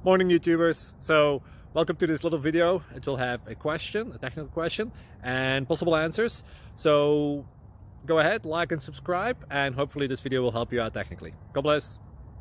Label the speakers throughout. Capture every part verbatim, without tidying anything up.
Speaker 1: Morning YouTubers. So welcome to this little video. It will have a question, a technical question, and possible answers. So go ahead, like and subscribe, and hopefully this video will help you out technically. God bless.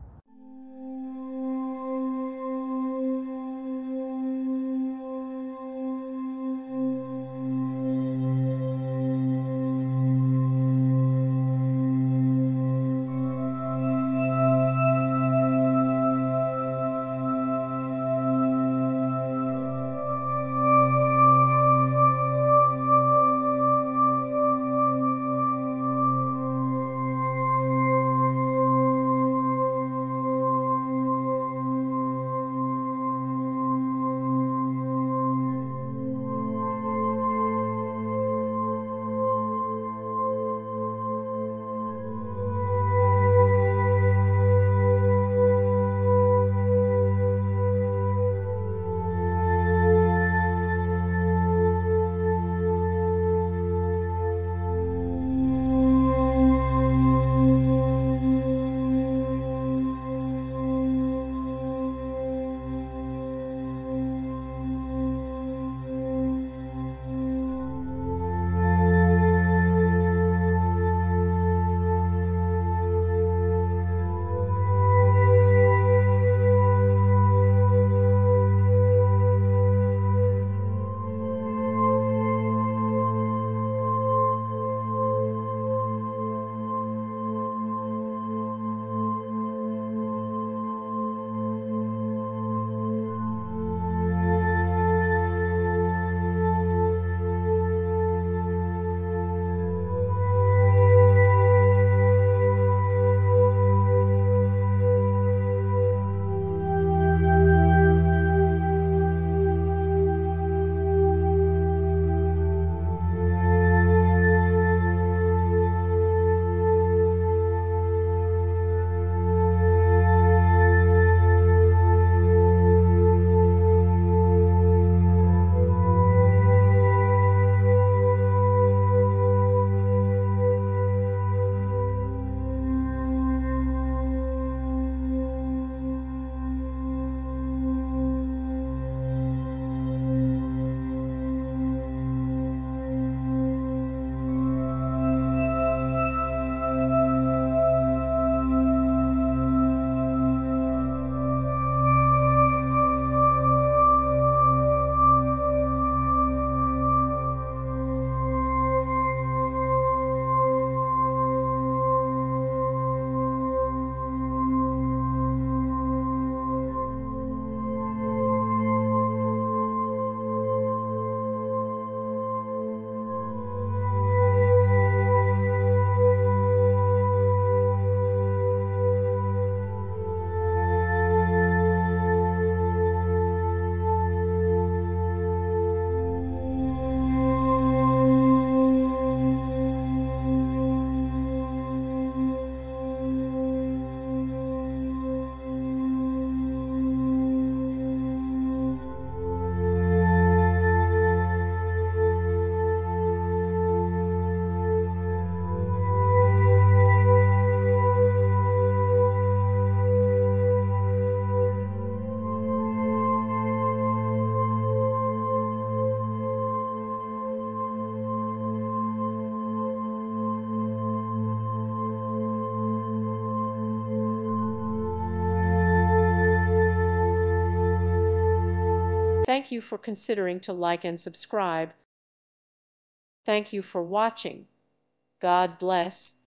Speaker 2: Thank you for considering to like and subscribe. Thank you for watching. God bless.